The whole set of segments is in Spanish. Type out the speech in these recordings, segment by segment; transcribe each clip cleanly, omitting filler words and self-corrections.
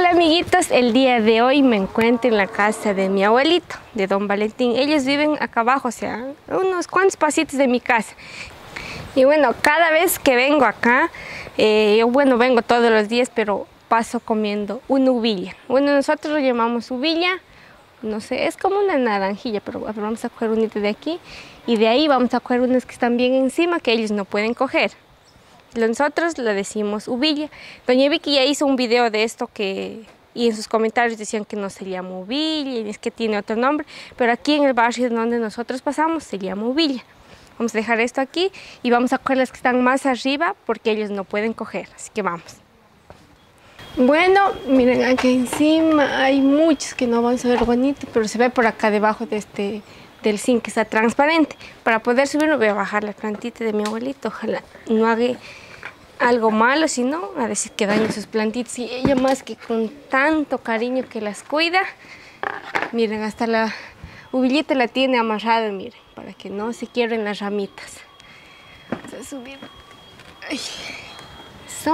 Hola amiguitos, el día de hoy me encuentro en la casa de mi abuelito, de don Valentín. Ellos viven acá abajo, o sea, unos cuantos pasitos de mi casa. Y bueno, cada vez que vengo acá, yo vengo todos los días, pero paso comiendo una uvilla. Bueno, nosotros lo llamamos uvilla, no sé, es como una naranjilla, pero vamos a coger unita de aquí. Y de ahí vamos a coger unas que están bien encima, que ellos no pueden coger. Nosotros le decimos uvilla. Doña Vicky ya hizo un video de esto y en sus comentarios decían que no se llama uvilla, es que tiene otro nombre, pero aquí en el barrio donde nosotros pasamos se llama uvilla. Vamos a dejar esto aquí y vamos a coger las que están más arriba porque ellos no pueden coger, así que vamos. Bueno, miren aquí encima hay muchos que no van a ver bonito, pero se ve por acá debajo de del zinc que está transparente. Para poder subirlo voy a bajar la plantita de mi abuelito, ojalá no haga algo malo, si no, a decir que dañe sus plantitas. Y ella más que con tanto cariño que las cuida, miren, hasta la uvillita la tiene amarrada, miren, para que no se quiebren las ramitas. Vamos a subir. Ay, eso.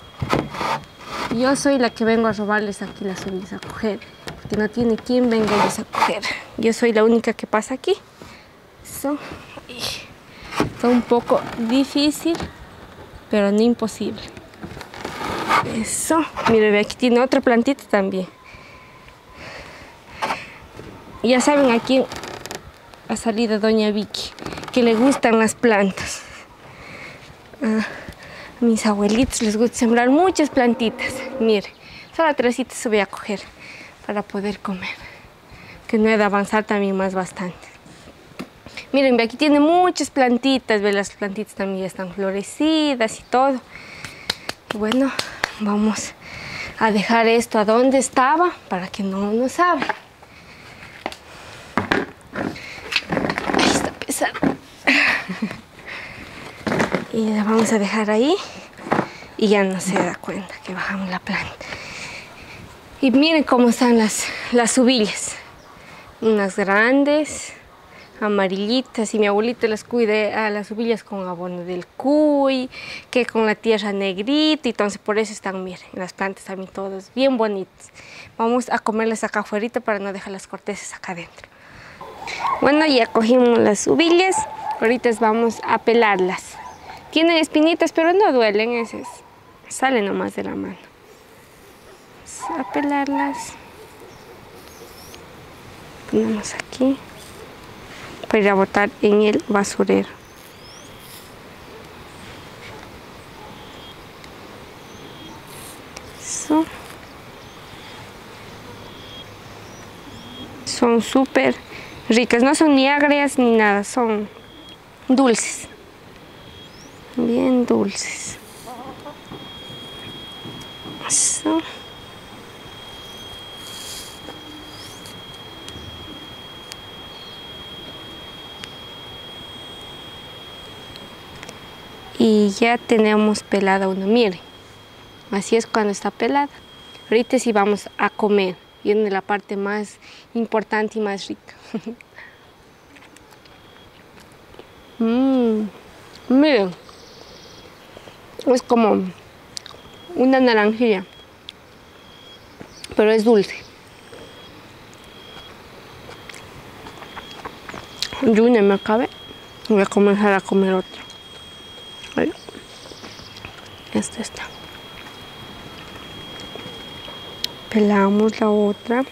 Yo soy la que vengo a robarles aquí las uvillas a coger, porque no tiene quien venga ellos a coger. Yo soy la única que pasa aquí. Eso. Está un poco difícil, pero no imposible. Eso. Mire, aquí tiene otra plantita también. Y ya saben, aquí ha salido doña Vicky, que le gustan las plantas. A mis abuelitos les gusta sembrar muchas plantitas. Mire, solo trocitos voy a coger para poder comer, que no he de avanzar también más bastante. Miren, aquí tiene muchas plantitas, ve, las plantitas también ya están florecidas y todo. Y bueno, vamos a dejar esto a donde estaba para que no nos abra. Ahí está pesado. Y la vamos a dejar ahí y ya no se da cuenta que bajamos la planta. Y miren cómo están las uvillas. Unas grandes, amarillitas, y mi abuelito las cuida a las uvillas con abono del cuy, que con la tierra negrita, y entonces por eso están, miren, las plantas también todas bien bonitas. Vamos a comerlas acá afuera para no dejar las cortezas acá adentro. Bueno, ya cogimos las uvillas, ahorita vamos a pelarlas. Tienen espinitas, pero no duelen, esas salen nomás de la mano. Vamos a pelarlas. Ponemos aquí para ir a botar en el basurero. Eso. Son súper ricas, no son ni agrias ni nada, son dulces. Bien dulces. Eso. Y ya tenemos pelada una, miren. Así es cuando está pelada. Ahorita sí vamos a comer. Viene la parte más importante y más rica. Miren. Es como una naranjilla, pero es dulce. Yo una me acabé, voy a comenzar a comer otra. Ahí. Esta está. Pelamos la otra.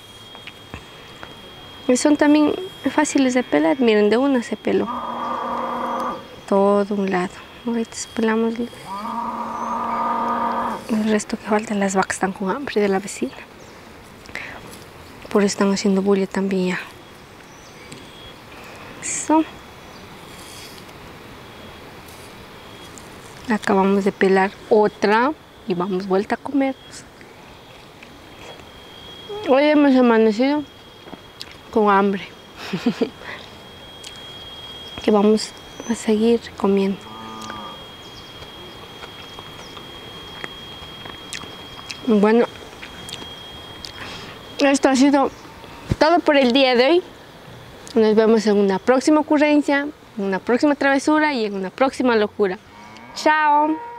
Y son también fáciles de pelar. Miren, de una se peló todo un lado. Ahorita pelamos el resto que falta. Las vacas están con hambre de la vecina, por eso están haciendo bulla también ya. Eso. Acabamos de pelar otra y vamos vuelta a comer. Hoy hemos amanecido con hambre. Que vamos a seguir comiendo. Bueno, esto ha sido todo por el día de hoy. Nos vemos en una próxima ocurrencia, en una próxima travesura y en una próxima locura. ¡Chao!